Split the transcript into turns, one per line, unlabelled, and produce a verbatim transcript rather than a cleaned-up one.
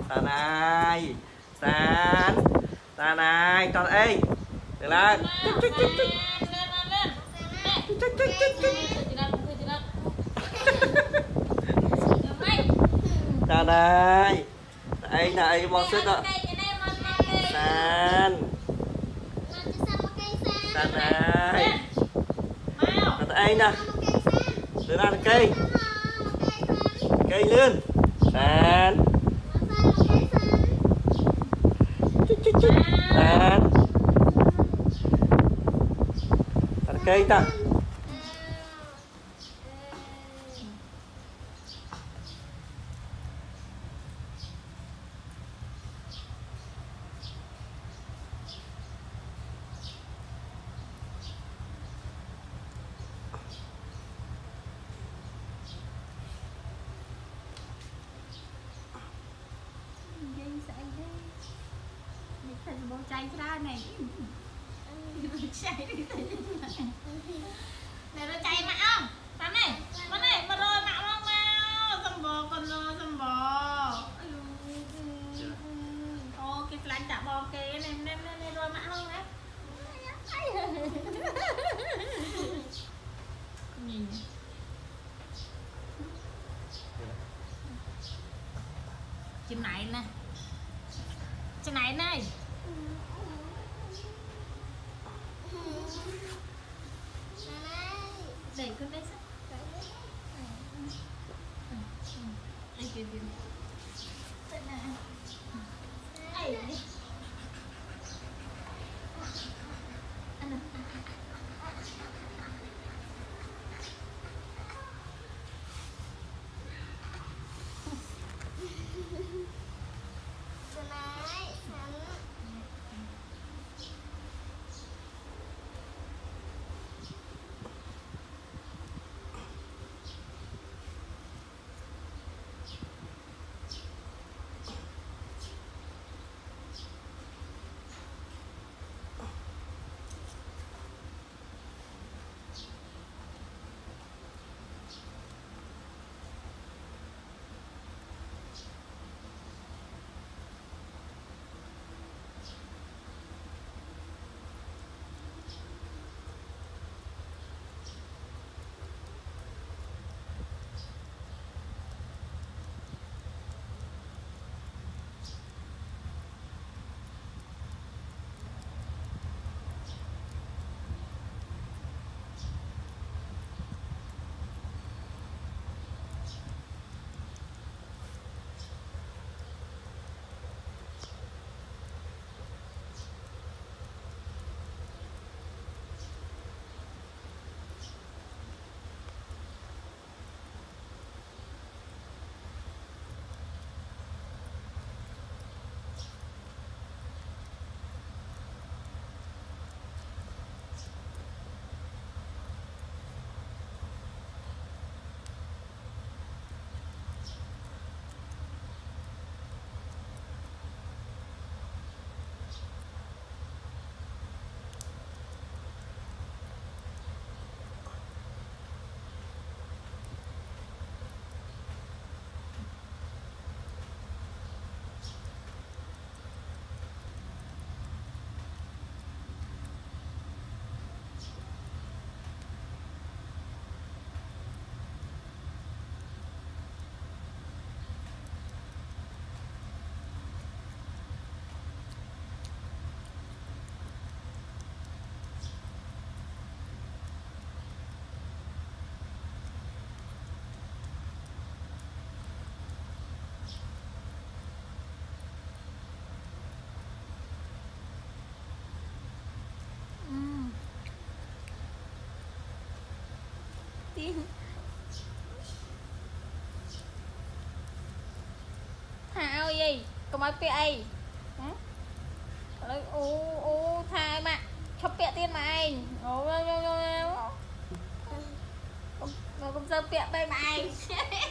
ta này sàn ta này con ơi được lên ta này đây này mong sức đó sàn sàn này đây nè đưa ra cây cây lươn sàn sàn cây ta
bông chay ra này chay này nó chay mạ không bắn này bắn này mà rồi mạ không mau dầm bò con lo dầm bò ô cái lạnh đã bò cái này nên nên rồi mạ không đấy nhìn chim này nè chim này này đẩy con đây sao? Đây kìa kìa. Đây nè. Đây này. Ăn nào. Thao gì có mấy pẹ ấy ô ô thai mà cho pẹ tiên mà anh ô ô ô ô công dân pẹ đây mà anh